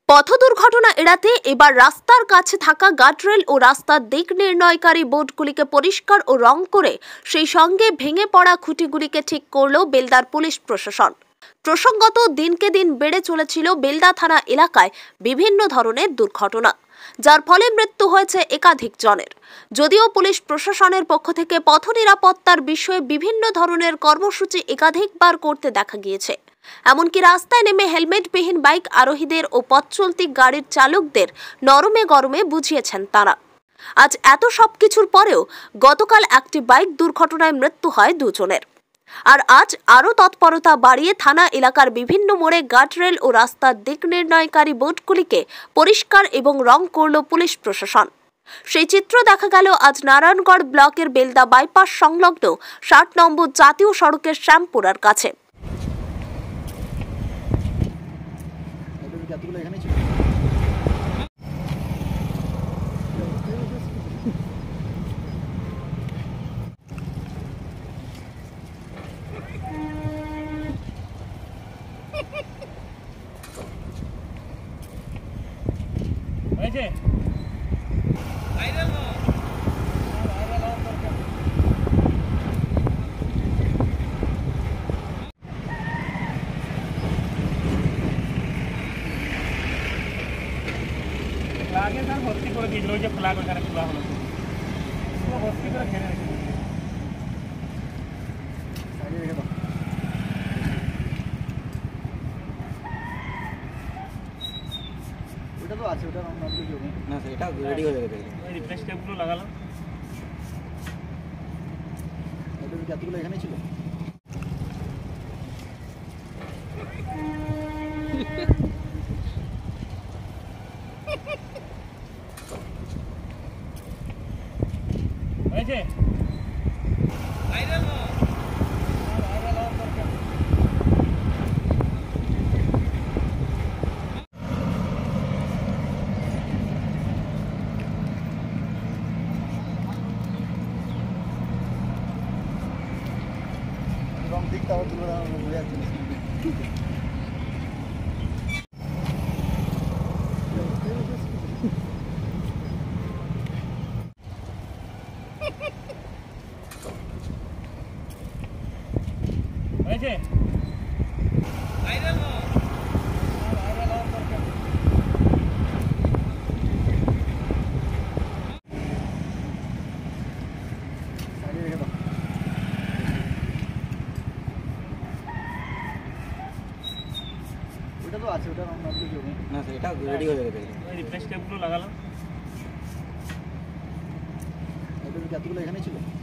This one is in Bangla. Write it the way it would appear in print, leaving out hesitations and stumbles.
পথ দুর্ঘটনা এড়াতে এবার রাস্তার কাছে থাকা গার্ডরেল ও রাস্তার দিক নির্ণয়কারী বোর্ডগুলিকে পরিষ্কার ও রং করে সেই সঙ্গে ভেঙে পড়া খুঁটিগুলিকে ঠিক করল বেলদার পুলিশ প্রশাসন। প্রসঙ্গত দিনকে দিন বেড়ে চলেছিল বেলদা থানা এলাকায় বিভিন্ন ধরনের দুর্ঘটনা, যার ফলে মৃত্যু হয়েছে একাধিক জনের। যদিও পুলিশ প্রশাসনের পক্ষ থেকে পথ নিরাপত্তার বিষয়ে বিভিন্ন ধরনের কর্মসূচি একাধিকবার করতে দেখা গিয়েছে, এমনকি রাস্তায় নেমে হেলমেটবিহীন বাইক আরোহীদের ও পথ চলতি গাড়ির চালকদের নরমে গরমে বুঝিয়েছেন তারা। আজ এত সবকিছুর পরেও গতকাল একটি বাইক দুর্ঘটনায় মৃত্যু হয় দুজনের। আর আজ আরও তৎপরতা বাড়িয়ে থানা এলাকার বিভিন্ন মোড়ে গার্ডরেল ও রাস্তার দিক নির্ণয়কারী বোর্ডগুলিকে পরিষ্কার এবং রং করল পুলিশ প্রশাসন। সেই চিত্র দেখা গেল আজ নারায়ণগড় ব্লকের বেলদা বাইপাস সংলগ্ন ৬০ নম্বর জাতীয় সড়কের শ্যামপুরার কাছে। আগে স্যার ভর্তি করে দিয়েছিল, ওই যে ফ্ল্যাগ ওখানে খোলা হলো, ভর্তি করে ঘেরে রেখে ওটা তো আছে, ওটা না স্যার, এটা রেডি হয়ে গেছে। রিপ্লেস টেপগুলো লাগালাম। জাতগুলো এখানে ছিল। হয়েছে রং দিকটা আবার তুলে ঘুরে যাচ্ছে। হয়েছে ওটা তো আছে, ওটা না স্যার, এটা রেডি হয়ে গেছে। রিপ্লেস টেপগুলো লাগালাম। জাতগুলো এখানে ছিল।